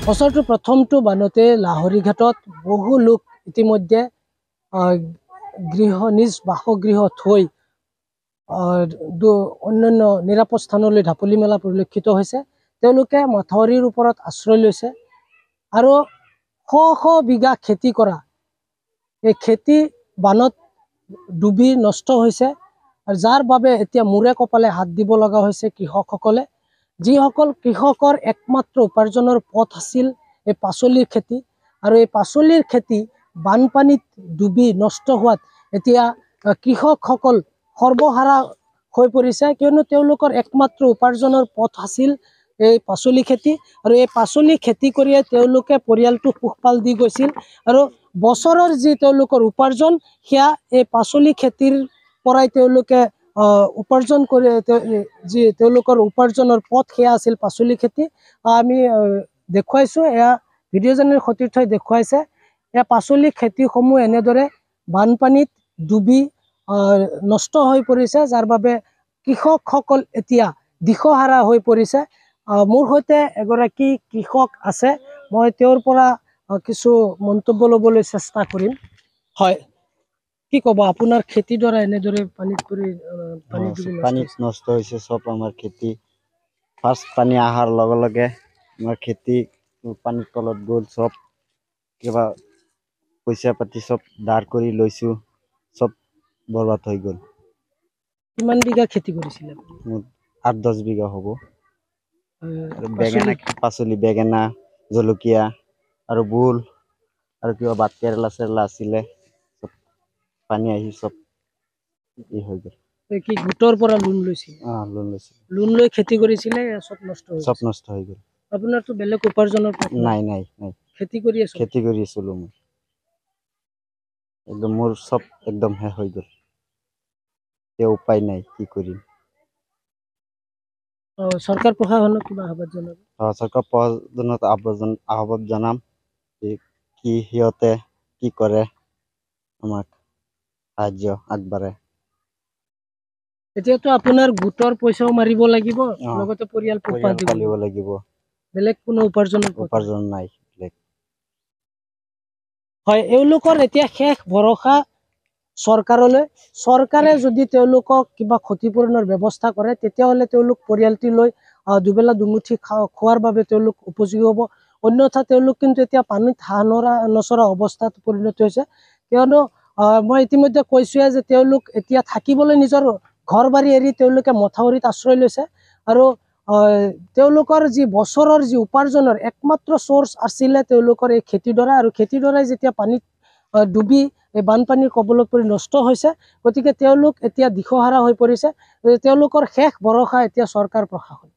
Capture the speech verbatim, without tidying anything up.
বছৰটো প্ৰথমটো বানতে লাহৰীঘাটত বহু লোক ইতিমধ্যে গৃহ নিজ বাসগৃহ থৈ অন্যান্য নিৰাপদ স্থানলৈ ঢাপলি মেলা পৰিলক্ষিত হৈছে। তেওঁলোকে মথাউৰিৰ ওপৰত আশ্ৰয় লৈছে আৰু শ শ বিঘা খেতি কৰা এই খেতি বানত ডুবি নষ্ট হৈছে, আৰু যাৰ বাবে এতিয়া মূৰে কপালে হাত দিব লগা হৈছে কৃষকসকলে। যিসকল কৃষকৰ একমাত্ৰ উপাৰ্জনৰ পথ আছিল এই পাচলিৰ খেতি, আৰু এই পাচলিৰ খেতি বানপানীত ডুবি নষ্ট হোৱাত এতিয়া কৃষকসকল সৰ্বহাৰা হৈ পৰিছে, কিয়নো তেওঁলোকৰ একমাত্ৰ উপাৰ্জনৰ পথ আছিল এই পাচলি খেতি, আৰু এই পাচলি খেতি কৰিয়ে তেওঁলোকে পৰিয়ালটো পোহপাল দি গৈছিল। আৰু বছৰৰ যি তেওঁলোকৰ উপাৰ্জন সেয়া এই পাচলি খেতিৰ পৰাই তেওঁলোকে উপাৰ্জন কৰি যি তেওঁলোকৰ উপাৰ্জনৰ পথ সেয়া আছিল পাচলি খেতি। আমি দেখুৱাইছোঁ, এয়া ভিডিঅ'জনৰ সতীৰ্থই দেখুৱাইছে। এয়া পাচলি খেতিসমূহ এনেদৰে বানপানীত ডুবি নষ্ট হৈ পৰিছে, যাৰ বাবে কৃষকসকল এতিয়া দিশহাৰা হৈ পৰিছে। মোৰ সৈতে এগৰাকী কৃষক আছে, মই তেওঁৰ পৰা কিছু মন্তব্য ল'বলৈ চেষ্টা কৰিম। হয়, কি ক'ব আপোনাৰ খেতিৰ দ্বাৰা এনেদৰে পানীত পৰি পানীত নষ্ট হৈছে চব আমাৰ খেতি। ফাৰ্ষ্ট পানী অহাৰ লগে লগে আমাৰ খেতি পানীৰ তলত গ'ল, চব কিবা পইচা পাতি চব ধাৰ কৰি লৈছোঁ, চব বৰবাদ হৈ গ'ল। কিমান বিঘা খেতি কৰিছিলে? আঠ দহ বিঘা হ'ব। বেঙেনা পাচলি, বেঙেনা, জলকীয়া আৰু ভোল আৰু কিবা ভাত কেৰেলা চেৰেলা আছিলে, চব পানী আহি চব ই হৈ গ'ল। কি গোটৰ পৰা লোন লৈছিল? অঁ, লোন লৈছিল। লোন লৈ খেতি কৰিছিলে, চব নষ্ট হৈ চব নষ্ট হৈ গ'ল। আপোনাৰতো বেলেগ উপাৰ্জনৰ পথ নাই নাই নাই খেতি কৰি আছো খেতি কৰি আছিলো মই। একদম মোৰ চব একদম শেষ হৈ গ'ল, এতিয়া উপায় নাই, কি কৰিম। চৰকাৰ প্ৰশাসনক কিবা আহ্বান জনাব? অঁ, চৰকাৰ প্ৰশাসনক আহ্বান আহ্বান জনাম যে কি সিহঁতে কি কৰে, আমাক সাহাৰ্য আগবাঢ়ে। এতিয়াতো আপোনাৰ গোটৰ পইচাও মাৰিব লাগিব, লগতে পৰিয়াল পোহপাল দিব লাগিব, বেলেগ কোনো উপাৰ্জনৰ উপাৰ্জন নাই। হয়, এওঁলোকৰ এতিয়া শেষ ভৰসা চৰকাৰলৈ। চৰকাৰে যদি তেওঁলোকক কিবা ক্ষতিপূৰণৰ ব্যৱস্থা কৰে, তেতিয়াহ'লে তেওঁলোক পৰিয়ালটি লৈ দুবেলা দুমুঠি খোৱাৰ বাবে তেওঁলোক উপযোগী হ'ব। অন্যথা তেওঁলোক কিন্তু এতিয়া পানীত হাঁহ নৰা নচৰা অৱস্থাত পৰিণত হৈছে, কিয়নো মই ইতিমধ্যে কৈছোঁৱে যে তেওঁলোক এতিয়া থাকিবলৈ নিজৰ ঘৰ বাৰী এৰি তেওঁলোকে মথাউৰিত আশ্ৰয় লৈছে, আৰু তেওঁলোকৰ যি বছৰৰ যি উপাৰ্জনৰ একমাত্ৰ চ'ৰ্চ আছিলে তেওঁলোকৰ এই খেতিডৰা, আৰু খেতিডৰাই যেতিয়া পানীত ডুবি এই বানপানীৰ কবলত পৰি নষ্ট হৈছে, গতিকে তেওঁলোক এতিয়া দিশহাৰা হৈ পৰিছে। তেওঁলোকৰ শেষ ভৰসা এতিয়া চৰকাৰ প্ৰশাসন।